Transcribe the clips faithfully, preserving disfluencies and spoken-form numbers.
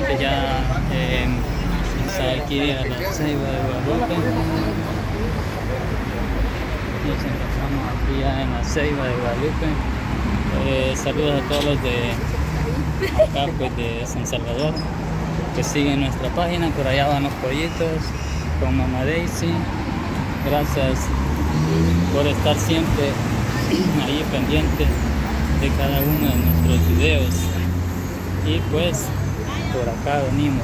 gente ya eh, está aquí a la Ceiba de Guadalupe. Nos encontramos aquí ya en la Ceiba de Guadalupe. Eh, saludos a todos los de acá, pues de San Salvador, que siguen nuestra página. Por allá van los pollitos con Mamá Daisy. Gracias por estar siempre ahí pendiente de cada uno de nuestros videos. Y pues por acá venimos.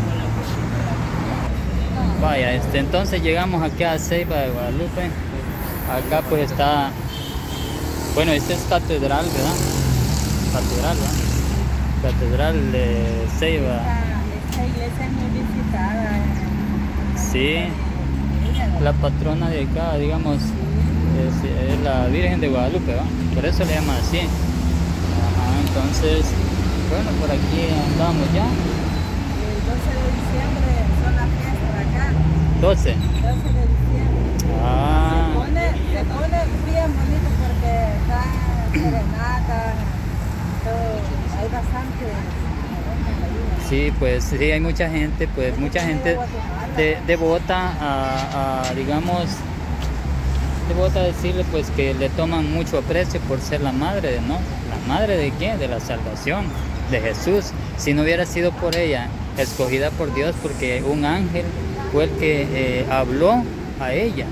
Vaya, este, entonces llegamos aquí a Ceiba de Guadalupe. Acá pues está, bueno, esta es catedral, ¿verdad? Catedral, ¿verdad? Catedral de Ceiba. Esta iglesia es muy visitada. Sí, la patrona de acá, digamos, es, es la Virgen de Guadalupe, ¿verdad? Por eso le llaman así. Ajá, entonces, bueno, por aquí andamos ya. El doce de diciembre son las fiestas acá. doce. doce de diciembre. Ah. Se pone, se pone bien bonito porque está serenata, todo, hay bastante. Sí, pues sí, hay mucha gente, pues mucha gente de, devota a, a, digamos, devota a decirle pues que le toman mucho aprecio por ser la madre, ¿no? ¿La madre de qué? De la salvación, de Jesús. Si no hubiera sido por ella, escogida por Dios, porque un ángel fue el que eh, habló a ella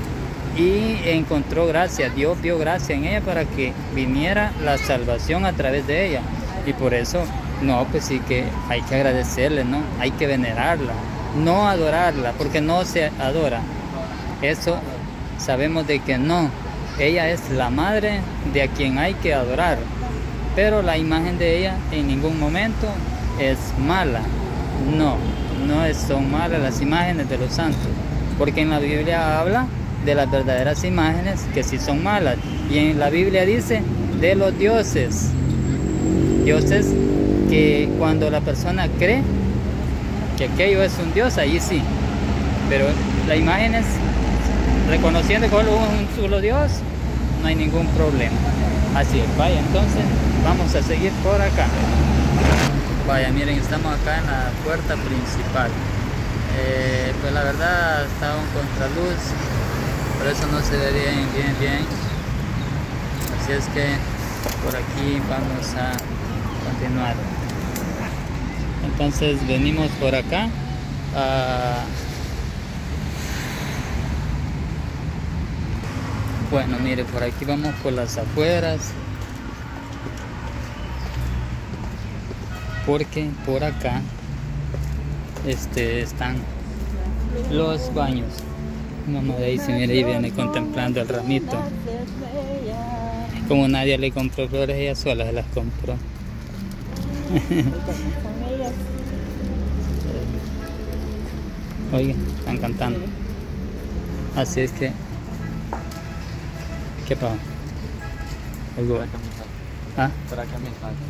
y encontró gracia, Dios vio gracia en ella para que viniera la salvación a través de ella. Y por eso, no, pues sí que hay que agradecerle, ¿no? Hay que venerarla, no adorarla, porque no se adora. Eso sabemos de que no. Ella es la madre de a quien hay que adorar. Pero la imagen de ella en ningún momento es mala. No, no es, son malas las imágenes de los santos. Porque en la Biblia habla de las verdaderas imágenes que sí son malas. Y en la Biblia dice de los dioses. Dioses que cuando la persona cree que aquello es un dios, allí sí. Pero la imagen es reconociendo que solo un solo dios, no hay ningún problema. Así es, vaya, entonces vamos a seguir por acá. Vaya, miren, estamos acá en la puerta principal. Eh, pues la verdad está un contraluz, por eso no se ve bien, bien, bien. Así es que por aquí vamos a continuar. Entonces venimos por acá a... Bueno, mire, por aquí vamos por las afueras, porque por acá este, están los baños. Mamá Daisy, mire, ahí viene contemplando el ramito. Como nadie le compró flores, ella sola se las compró. Oigan, están cantando. Así es que... ¿Qué pasa? ¿Algo? ¿Ah? Para acá me falta.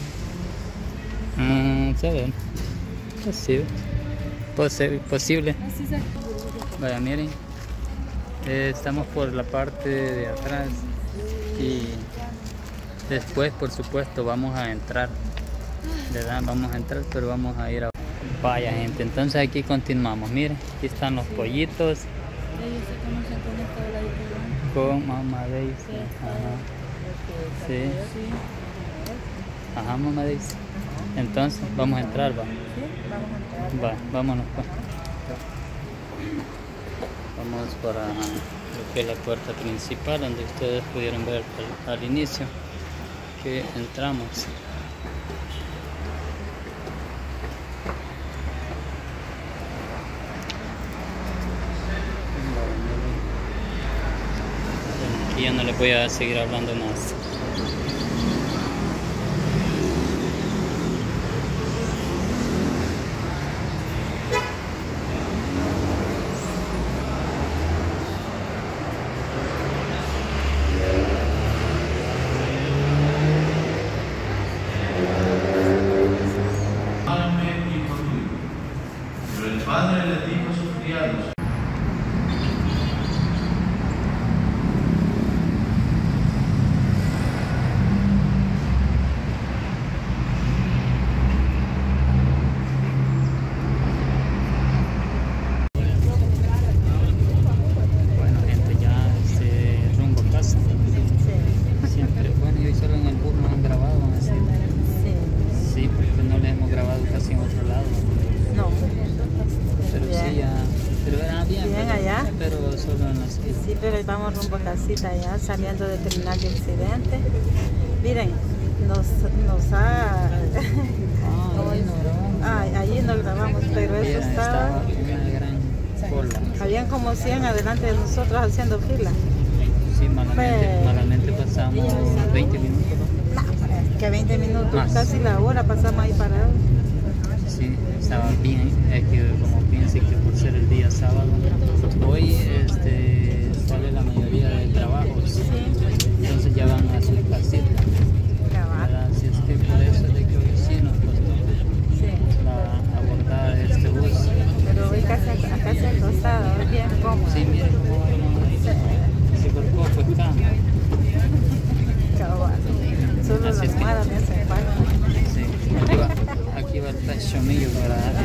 Mm, se ve. Posible. Pose posible. Vaya, miren. Eh, estamos por la parte de atrás. Y después, por supuesto, vamos a entrar. ¿Verdad? Vamos a entrar, pero vamos a ir a... Vaya, gente. Entonces aquí continuamos. Miren, aquí están los pollitos. Con Mamá Daisy. Ajá. Sí. Ajá, Mamá Daisy. Entonces, vamos a entrar, va. Va, vámonos, pues. Vamos para lo que es la puerta principal, donde ustedes pudieron ver al, al inicio que entramos. Y ya no les voy a seguir hablando más. Pero el padre les dijo a sus criados: solo en la esquina. Sí, pero estamos rumbo a casita ya, saliendo del terminal de Occidente. Miren, nos, nos ha... Ah, ahí no grabamos. Ah, allí no grabamos, pero eso Mira, estaba... una gran cola. Habían como cien adelante de nosotros haciendo fila. Sí, malamente, Pues- malamente pasamos veinte minutos. ¿no? No, que veinte minutos, Más. casi la hora pasamos ahí parados. Sí, estaba bien, es que como piense que por ser el día sábado, hoy este, sale la mayoría de trabajos, entonces ya van a su casita, ¿verdad? Así es que por eso es de que hoy sí nos costó Sí, la abordada de este bus. pero hoy casi, casi acostado, hoy bien cómodo. Sí, miren cómo se colocó pues acá. Cabal. Solo Así la es que- almohada me hace falta. Sí, aquí va, aquí va el pechonillo para darle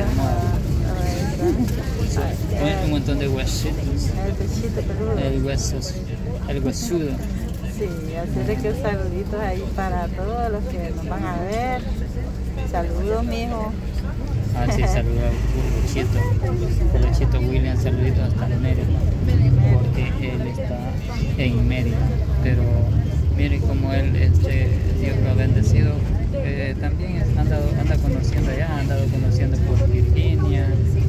almohada. Un montón de huesitos, El pechito peludo. el huesos, el huesudo. Sí, así de que saluditos ahí para todos los que nos van a ver. Saludos, mijo. Ah, sí, saludos a Puluchito, Puluchito William, saluditos hasta Mérida, porque él está en Mérida, pero mire cómo él, este, Dios lo ha bendecido, eh, también es- anda, anda conociendo allá, ha andado conociendo por Virginia,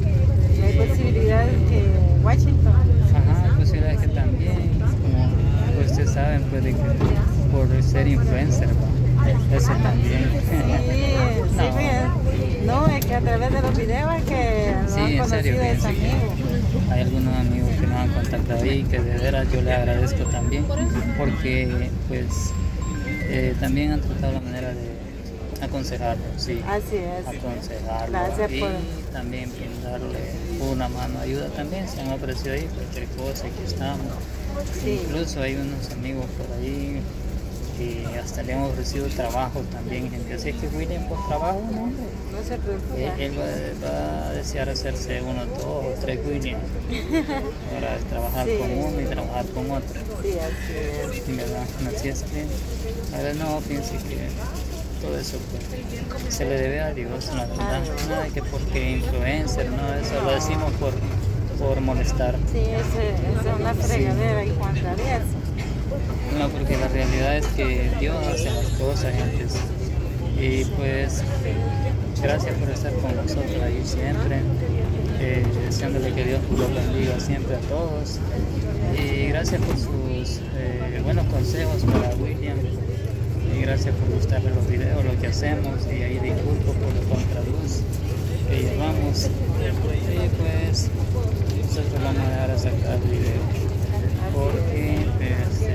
Y hay posibilidades que Washington. ajá, posibilidades que también, como pues, ustedes saben, pues, de que por ser influencer, ¿va? Eso también. Sí, sí, No. fíjate. No, es que a través de los videos es que lo Sí, han en serio, conocido ese fíjense que amigo. hay algunos amigos que nos han contactado ahí, que de veras yo les agradezco también, porque pues eh, también han tratado la manera de aconsejarlo, sí, Así es. aconsejarlo Gracias y por- también brindarle una mano de ayuda también, se han ofrecido ahí cualquier cosa, aquí estamos. Sí. Incluso hay unos amigos por ahí que hasta le han ofrecido trabajo también, gente, así que William por trabajo, no, hombre. No se Él, preocupe. él va, va a desear hacerse unos dos o tres Williams para trabajar Sí. con uno y trabajar con otro. Sí, así es. Sí, ¿verdad? Así es que, a ver, no piense que todo eso pues, se le debe a Dios, la verdad. Nada de que porque influencer, no, eso lo decimos por, por molestar. Sí, ese- esa es una fregadera y contra eso. No, porque la realidad es que Dios hace las cosas, gente. Y pues, gracias por estar con nosotros ahí siempre, eh, deseándole que Dios los bendiga siempre a todos. Y gracias por sus eh, buenos consejos para William. Y gracias por gustarle los videos, lo que hacemos. Y ahí disculpo por la contraluz que llevamos. Y pues, nosotros vamos a dejar a sacar el video. Porque, pues,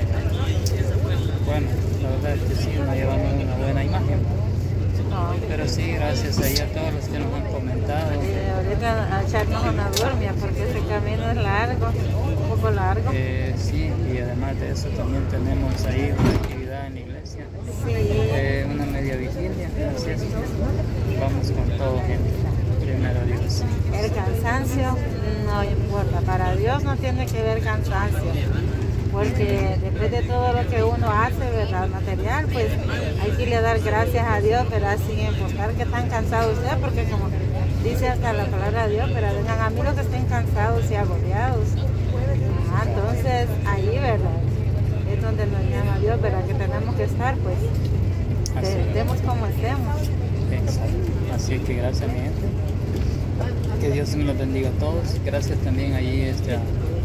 bueno, la verdad es que sí, nos llevamos una buena imagen. No, Pero sí, gracias ahí a todos los que nos han comentado. eh, ahorita a echarnos una dormia porque ese camino es largo, un poco largo. Eh, sí, y además de eso también tenemos ahí una actividad en la iglesia, Sí, eh, una media vigilia, así es que vamos con todo, gente. Primero Dios. el cansancio no importa, para Dios no tiene que ver cansancio, porque después de todo lo que uno hace, ¿verdad? Material, pues hay que ir a dar gracias a Dios, ¿verdad? Sin importar que están cansados ustedes, porque como dice hasta la palabra de Dios, pero vengan a mí los que estén cansados y agobiados. Ah, entonces ahí, ¿verdad? Es donde nos llama Dios, ¿verdad? Que tenemos que estar, pues, Así de- es. demos como estemos. Exacto. Así que gracias, mi gente. Que Dios me los bendiga a todos. Gracias también ahí este, a,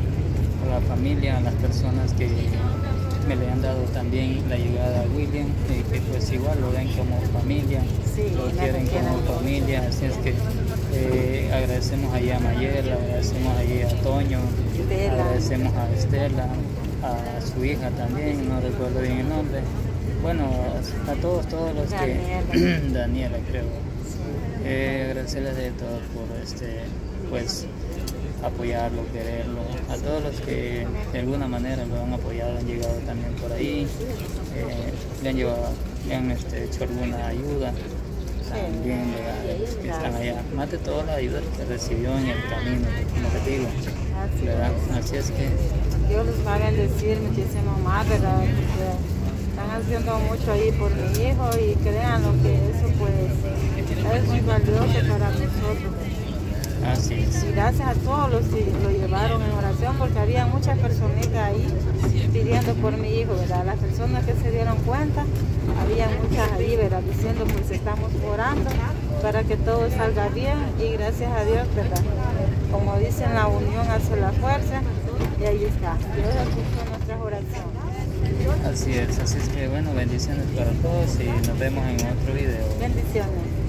a la familia, a las personas que me le han dado también la llegada a William y que pues igual lo ven como familia, Sí, lo me quieren quieren como mucho. familia. Así es que eh, agradecemos ahí a Mayel, agradecemos ahí a Toño, Estela. agradecemos a Estela, a su hija también, no recuerdo bien el nombre. Bueno, a todos, todos los Daniela. que... Daniela, creo. Eh, agradecerles de todo por este, pues, apoyarlo, quererlo, a todos los que de alguna manera lo han apoyado, han llegado también por ahí, eh, le han llevado, le han este, hecho alguna ayuda, también ¿verdad? Los que están allá, más de toda la ayuda que recibió en el camino, como te digo, Así ¿verdad? es. Así es que Dios les va a bendecir muchísimo más, ¿verdad? Porque están haciendo mucho ahí por mi hijo y créanlo que eso pues es muy valioso para nosotros. Así es. Y gracias a todos los que lo llevaron en oración, porque había muchas personitas ahí pidiendo por mi hijo, ¿verdad? Las personas que se dieron cuenta, había muchas ahí, ¿verdad? Diciendo, pues estamos orando para que todo salga bien y gracias a Dios, ¿verdad? Como dicen, la unión hace la fuerza y ahí está. Dios escuchó nuestras oraciones. Así es, así es que bueno, bendiciones para todos y nos vemos en otro video. Bendiciones.